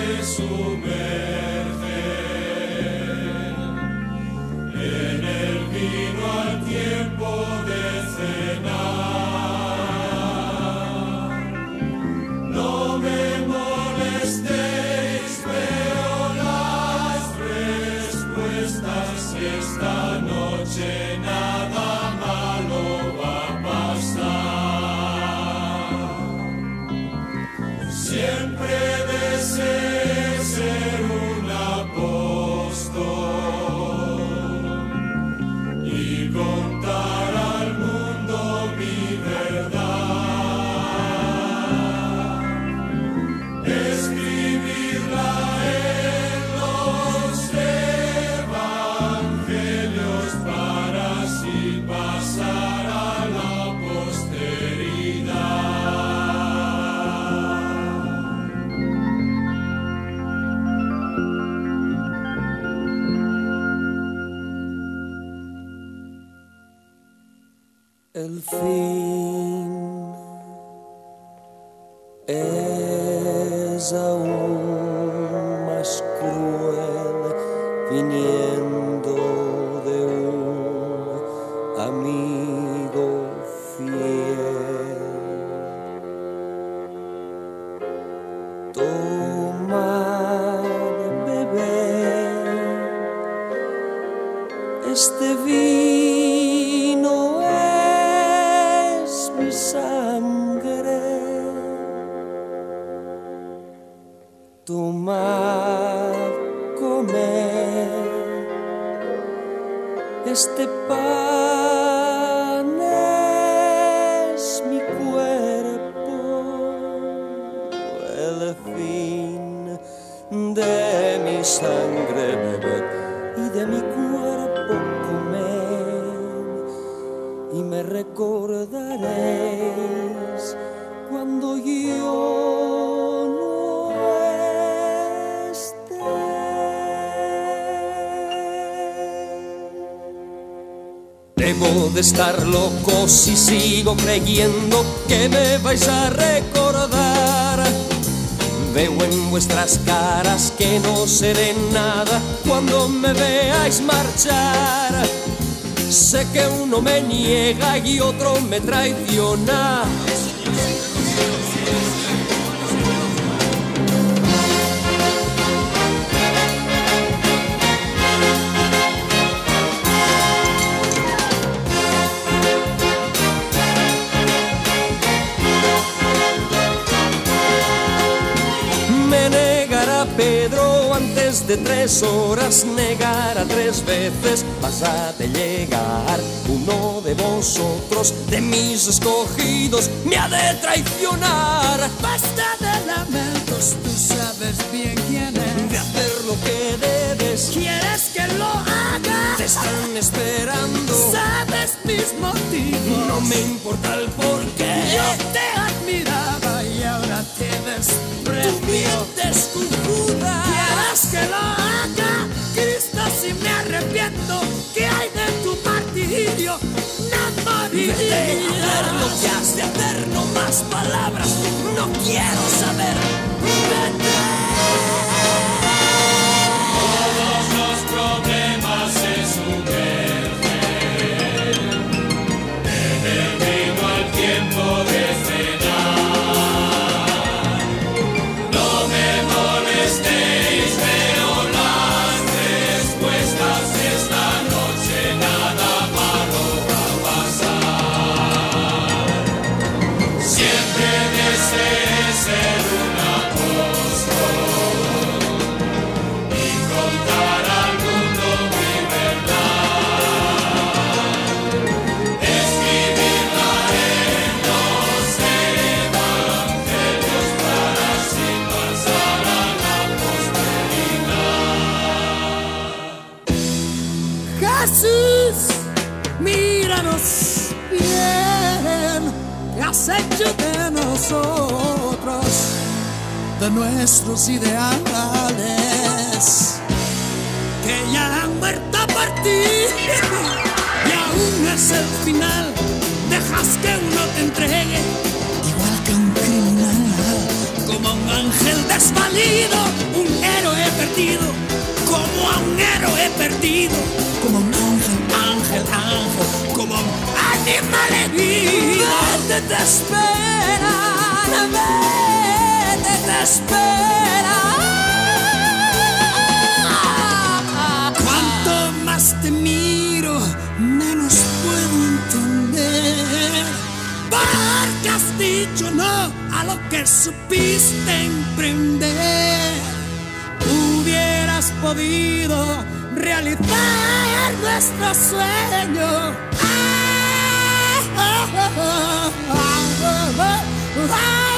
se sumergen en el vino al tiempo de cenar. No me molestéis, veo las respuestas y esta noche nada malo va a pasar. Siempre deseé ser un apóstol y contar al mundo mi verdad, escribirla en los evangelios para así pasar a la posteridad. El fin es aún más cruel viniendo de un amigo fiel. Tomad, bebed, este vino es mi sangre. Tomad, comed, este pan es mi cuerpo. El fin de mi sangre bebed y de mi cuerpo comed, y me recordaréis cuando yo no esté. Debo de estar loco si sigo creyendo que me vais a recordar. Veo en vuestras caras que no seré nada cuando me veáis marchar. Sé que uno me niega y otro me traiciona. Me negará Pedro antes de 3 horas, negará 3 veces, vas a de llegar. Uno de vosotros, de mis escogidos, me ha de traicionar. Basta de lamentos, tú sabes bien quién es. De hacer lo que debes, ¿Quieres que lo haga? te están esperando. ¿Sabes mis motivos? No me importa el porqué. Yo te admiraba y ahora te Tú desprecio. mientes con Judas. ¿Quieres que lo haga? Cristo, si me arrepiento, ¿qué hay de tu martirio? No Vete a hacer lo morirías. que has de hacer, no más palabras, no quiero saber. Vete. Todos los problemas se sumergen en el vino al tiempo de cenar. No me molestéis, veo las respuestas. Esta noche nada malo va a pasar. Siempre deseé ser un apóstol y contar al mundo mi verdad, escribirla en los evangelios para así pasar a la posteridad. Jesús, míranos bien, ¿qué has hecho de nosotros, de nuestros ideales, que ya han muerto por ti? Y aún es el final, dejas que uno te entregue, igual que un criminal, como un ángel desvalido, sentido, como a un héroe perdido, como un ángel, ángel, ángel, como un animal herido. Vete, te esperan, vete, te esperan. Cuanto más te miro, menos puedo entender, porque has dicho no a lo que supiste emprender. Hubieras podido realizar nuestro sueño. Ah, ah, ah, ah, ah, ah, ah.